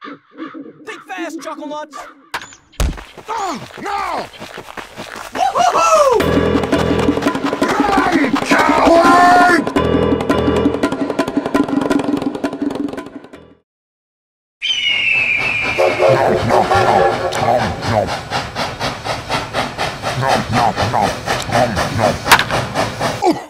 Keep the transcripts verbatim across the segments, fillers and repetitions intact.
Think fast, Chuckle Nuts! Oh, no! Woohoo! Run, coward! No, no, no, Tom, no. No, no, no, Tom, no. Oh.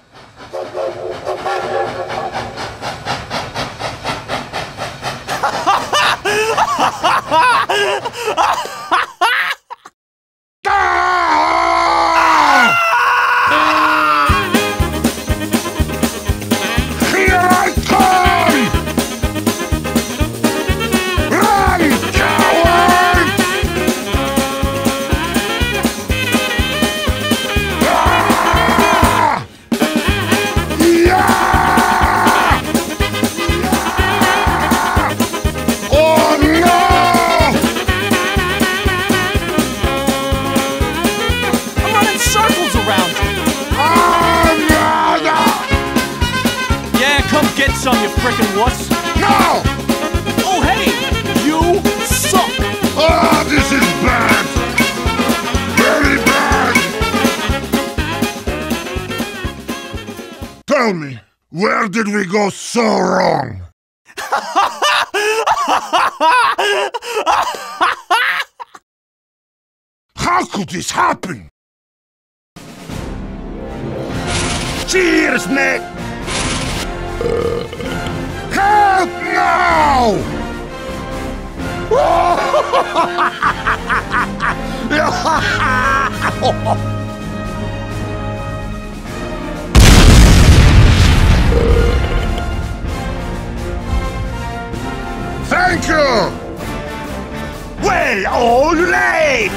Get some, you frickin' wuss! No! Oh, hey! You suck! Oh, this is bad! Very bad! Tell me, where did we go so wrong? How could this happen? Cheers, mate! Help now! Thank you! Well, all late!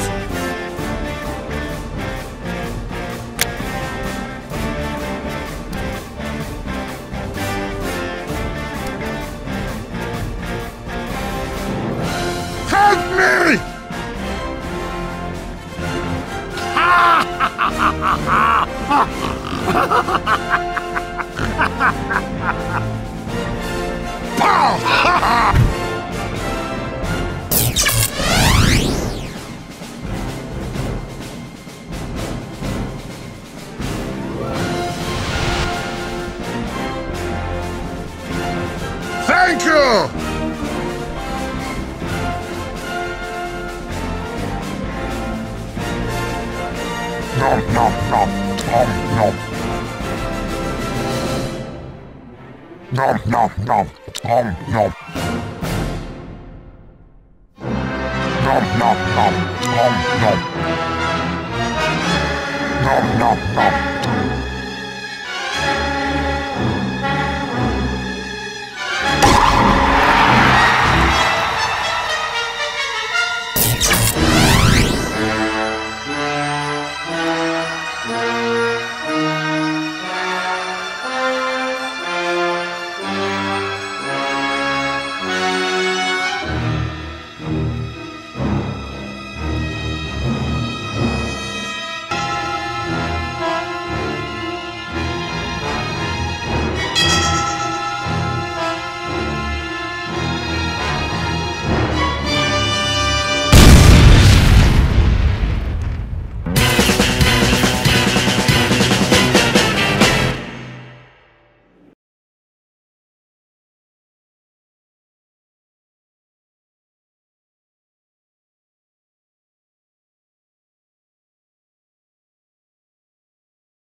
Help me! Thank you! Nom nom nom, Tom nom. Nom nom nom, Tom nom. Nom nom nom, Tom nom. Nom nom nom,